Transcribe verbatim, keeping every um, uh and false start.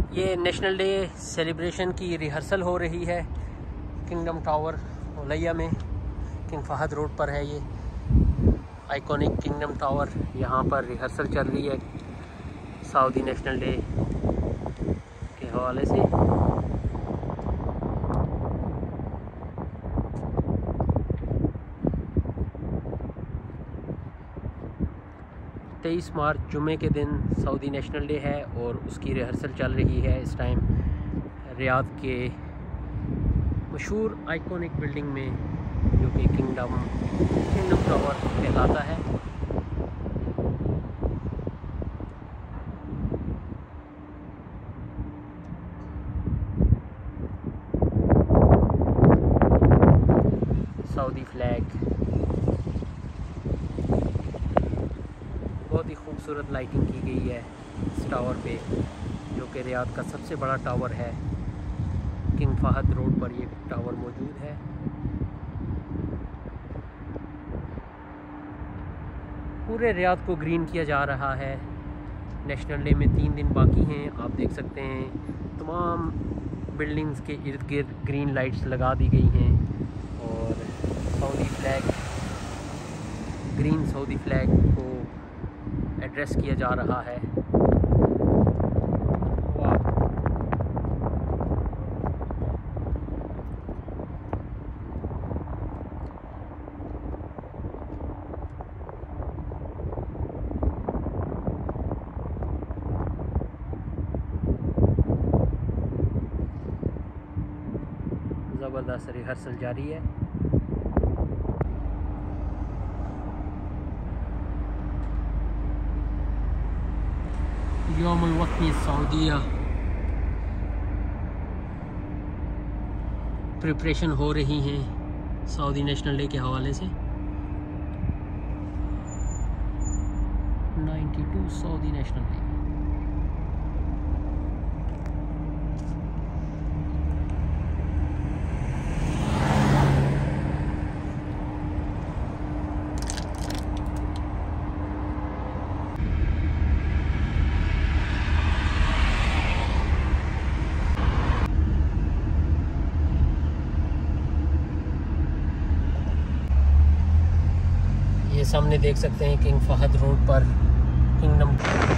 ये national day celebration की rehearsal हो रही है किंगडम टावर ओलैया में। किंग फहद रोड पर है ये आइकॉनिक किंगडम टावर। यहाँ पर रिहर्सल चल रही है सऊदी नेशनल डे के हवाले से। तेईस मार्च जुमे के दिन सऊदी नेशनल डे है और उसकी रिहर्सल चल रही है इस टाइम रियाद के मशहूर आइकॉनिक बिल्डिंग में, जो कि किंगडम किंगडम टावर कहलाता है। सऊदी फ्लैग, बहुत ही खूबसूरत लाइटिंग की गई है इस टावर पे, जो कि रियाद का सबसे बड़ा टावर है। किंग फहद रोड पर ये टावर मौजूद है। पूरे रियाद को ग्रीन किया जा रहा है। नेशनल डे में तीन दिन बाकी हैं। आप देख सकते हैं तमाम बिल्डिंग्स के इर्द गिर्द ग्रीन लाइट्स लगा दी गई हैं और Saudi flag, green Saudi flag को एड्रेस किया जा रहा है। ज़बरदस्त रिहर्सल जारी है। यौमुल वतनी सऊदीया प्रिपरेशन हो रही हैं सऊदी नेशनल डे के हवाले से। बानवे सऊदी नेशनल डे। ये सामने देख सकते हैं किंग फहद रोड पर किंगडम